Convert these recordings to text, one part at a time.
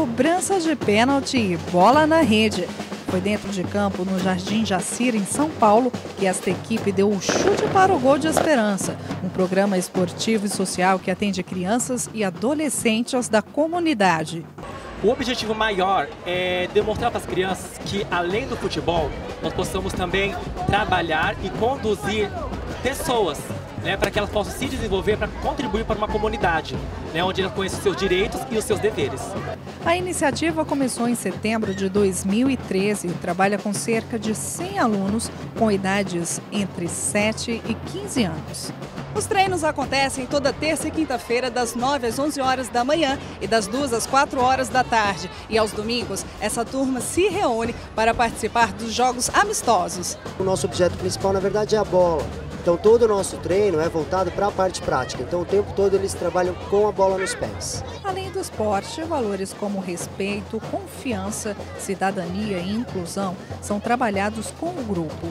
cobrança de pênalti e bola na rede. Foi dentro de campo, no Jardim Jacira, em São Paulo, que esta equipe deu o chute para o gol de esperança. Um programa esportivo e social que atende crianças e adolescentes da comunidade. O objetivo maior é demonstrar para as crianças que, além do futebol, nós possamos também trabalhar e conduzir pessoas, para que elas possam se desenvolver, para contribuir para uma comunidade, onde elas conhecem os seus direitos e os seus deveres. A iniciativa começou em setembro de 2013 e trabalha com cerca de 100 alunos com idades entre 7 e 15 anos. Os treinos acontecem toda terça e quinta-feira, das 9 às 11 horas da manhã e das 2 às 4 horas da tarde. E aos domingos, essa turma se reúne para participar dos jogos amistosos. O nosso objeto principal, na verdade, é a bola. Então todo o nosso treino é voltado para a parte prática. Então o tempo todo eles trabalham com a bola nos pés. Além do esporte, valores como respeito, confiança, cidadania e inclusão são trabalhados com o grupo.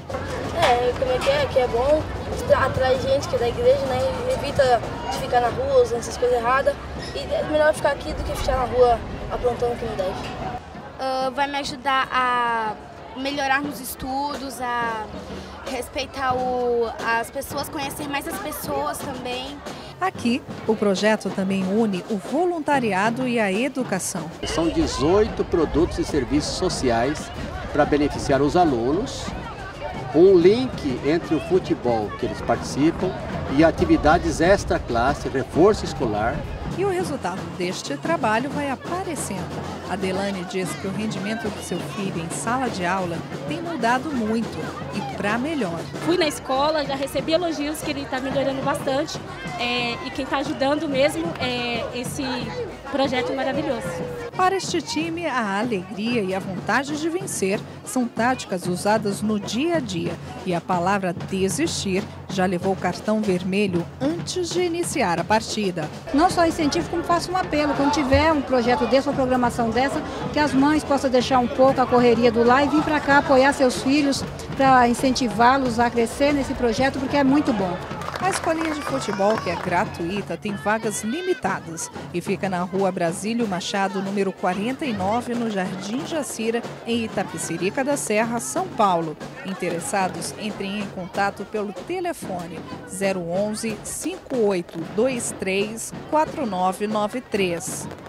Que é bom, atrai gente que é da igreja, e evita de ficar na rua usando essas coisas erradas. E é melhor ficar aqui do que ficar na rua aprontando o que não deve. Vai me ajudar a melhorar nos estudos, a respeitar as pessoas, conhecer mais as pessoas também. Aqui, o projeto também une o voluntariado e a educação. São 18 produtos e serviços sociais para beneficiar os alunos, um link entre o futebol que eles participam e atividades extra-classe, reforço escolar. E o resultado deste trabalho vai aparecendo. A Delane diz que o rendimento do seu filho em sala de aula tem mudado muito e para melhor. Fui na escola, já recebi elogios que ele está melhorando bastante e quem está ajudando mesmo é esse projeto maravilhoso. Para este time, a alegria e a vontade de vencer são táticas usadas no dia a dia e a palavra desistir já levou o cartão vermelho antes de iniciar a partida. Não só incentivo, como faço um apelo, quando tiver um projeto desse, uma programação dessa, que as mães possam deixar um pouco a correria do lar e vir para cá apoiar seus filhos para incentivá-los a crescer nesse projeto, porque é muito bom. A escolinha de futebol, que é gratuita, tem vagas limitadas e fica na Rua Brasílio Machado, número 49, no Jardim Jacira, em Itapecerica da Serra, São Paulo. Interessados, entrem em contato pelo telefone 011 5823 4993.